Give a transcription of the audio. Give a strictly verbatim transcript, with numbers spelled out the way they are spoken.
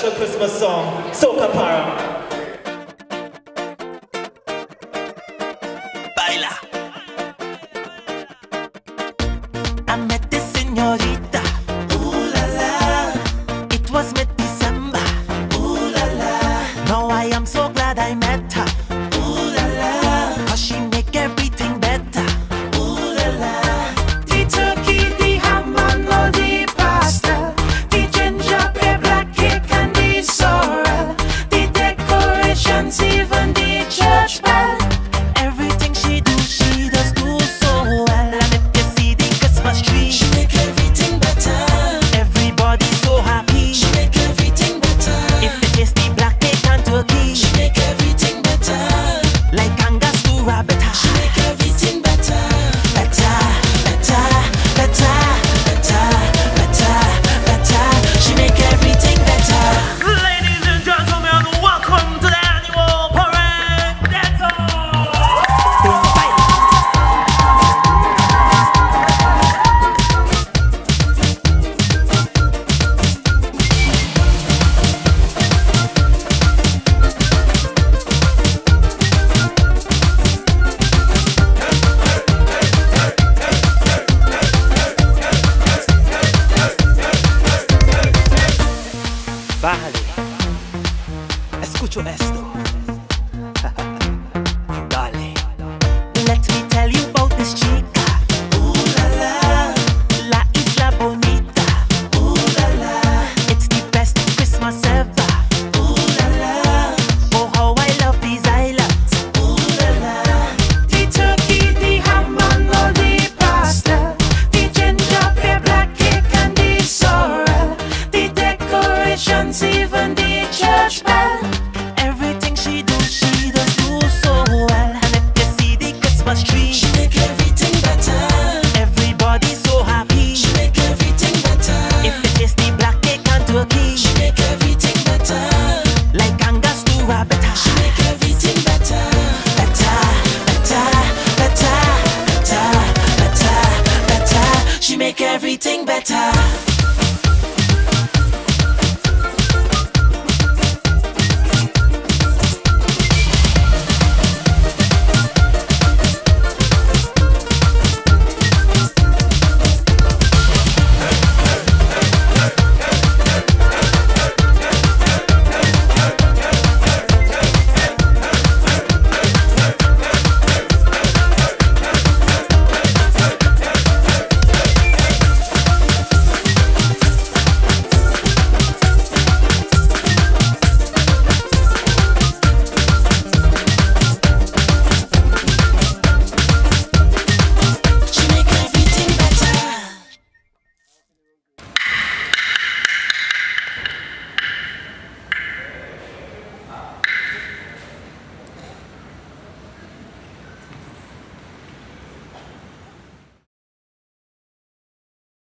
special Christmas song, Soca Parang. Baila. I met this señorita. Ooh la la. It was mid-December. Ooh la la. Now I am so glad I met her. Ooh la la. Cause she make everything better. Ooh la la. The turkey, the ham and all the pasta, the gingerbread, black cake and the sorrel, the decorations, even the church bell. Everything she do, she does do so well. And if you see the Christmas tree, she make everything better. Everybody so happy, she make everything better. If you taste the black cake and turkey, she make everything better. Like Angus to rabbit, she make everything better. Better, better, better, better, better, better. She make everything better. Ladies and gentlemen, welcome to the annual parade. That's all. Bájale. Escucho esto. Dale. Let me tell you about this chica. Ooh la la. La Isla Bonita. Ooh la la. It's the best Christmas ever. Ooh la la. Oh, how I love these islands. Ooh la la. The turkey, the ham and all the pasta, the gingerbread, black cake and the sorrel, the decorations, even the church bell. Everything she do, she does do so well. And if you see the Christmas tree, she make everything better. Everybody so happy, she make everything better. If you taste the black cake and turkey, she make everything better. Like Angus to rabbit, she make everything better. Better, better, better, better, better, better. She make everything better.